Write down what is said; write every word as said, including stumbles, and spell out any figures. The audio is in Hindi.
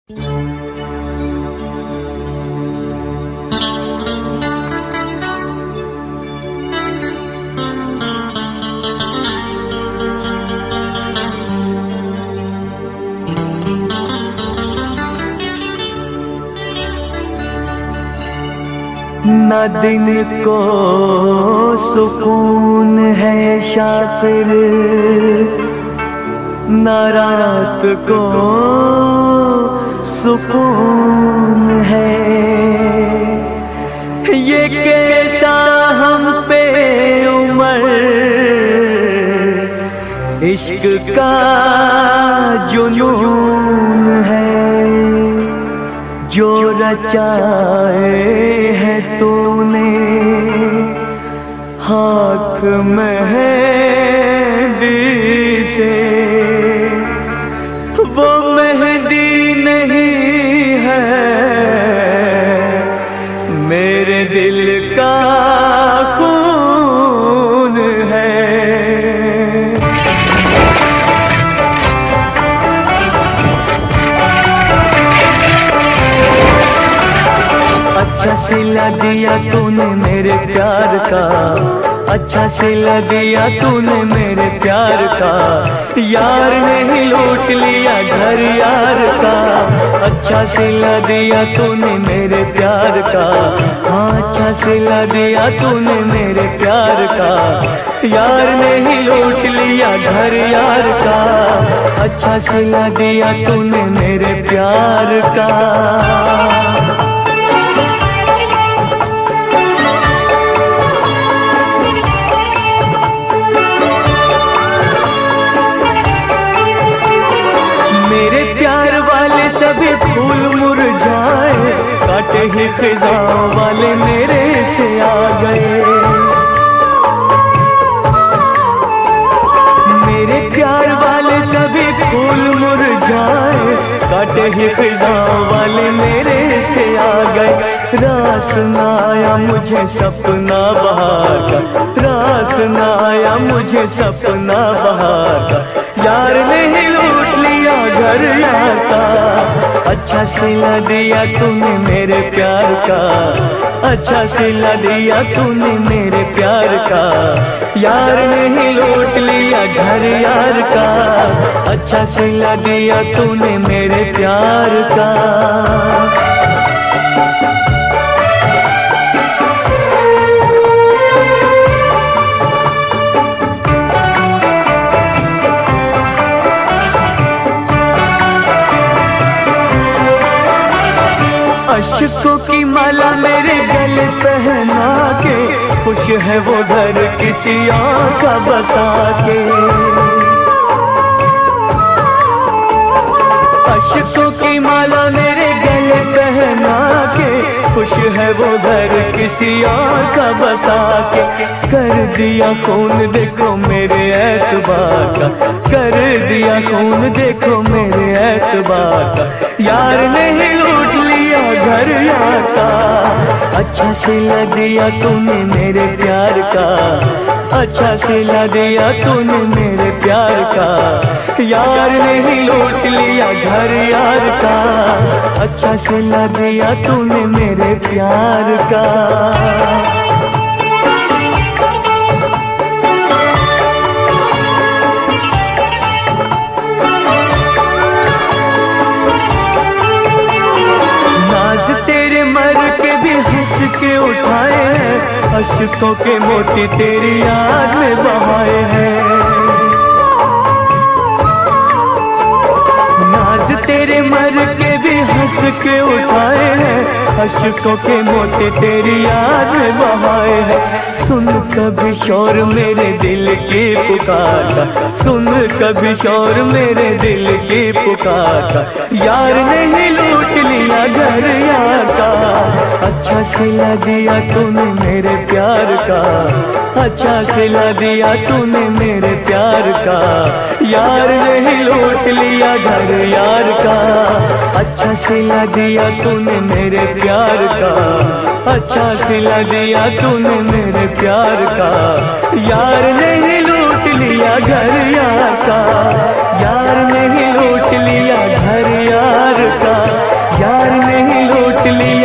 न दिन को सुकून है शाकिर, न रात को सुकून है। ये कैसा हम पे उमर इश्क का जुनून है, जो रचाए है तूने हाथ मेहंदी से। वो मेहंदी नहीं है मेरे दिल का खून है। अच्छा सिला दिया तूने मेरे प्यार का, अच्छा सिला दिया तूने मेरे प्यार का। यार ने ही लूट लिया घर यार का। अच्छा सिला दिया तूने मेरे प्यार का, हाँ अच्छा सिला दिया तूने मेरे प्यार का। यार ने ही लूट लिया घर यार का। अच्छा सिला दिया तूने मेरे प्यार का। मेरे प्यार वाले सभी फूल मुरझाए, काटे ही खिज़ां वाले मेरे से आ गए। मेरे प्यार वाले सभी फूल मुरझाए, काटे ही खिज़ां वाले मेरे से आ गए। रास न आया मुझे सपना बहार का, रास न आया मुझे सपना बहार का। यार ने ही लूट लिया घर यार का। अच्छा सिला दिया तूने मेरे प्यार का, अच्छा सिला दिया तूने मेरे प्यार का। यार ने ही लूट लिया घर यार का। अच्छा सिला दिया तूने मेरे प्यार का। अशकों की माला मेरे गले पहना के, खुश है वो घर किसी और का बसा के। अशकों की माला मेरे गले पहना के, खुश है वो घर किसी और का बसा के। कर दिया खून देखो मेरे एतबार का, कर दिया खून देखो मेरे एतबार का। यार ने ही लूट लिया घर यार का। अच्छा सिला दिया तूने मेरे प्यार का, अच्छा सिला दिया तूने मेरे प्यार का। यार ने ही लूट लिया घर यार का। अच्छा सिला दिया तूने मेरे प्यार का। के उठाए हैं, अशकों के मोती तेरी याद में बहाए हैं। नाज तेरे मर के भी हंस के उठाए हैं, अशकों के मोती तेरी याद में बहाए हैं। सुन कभी शोर मेरे दिल की पुकार का, सुन कभी शोर मेरे दिल की पुकार का। यार ने ही लूट लिया घर यार का। अच्छा सिला दिया तूने मेरे प्यार का, अच्छा सिला दिया तूने मेरे प्यार का। यार ने ही लूट लिया घर यार का। अच्छा सिला दिया तूने मेरे प्यार का, अच्छा सिला दिया तूने मेरे प्यार का। यार ने ही लूट लिया घर यार का, यार ने ही लूट लिया घर यार का। मछली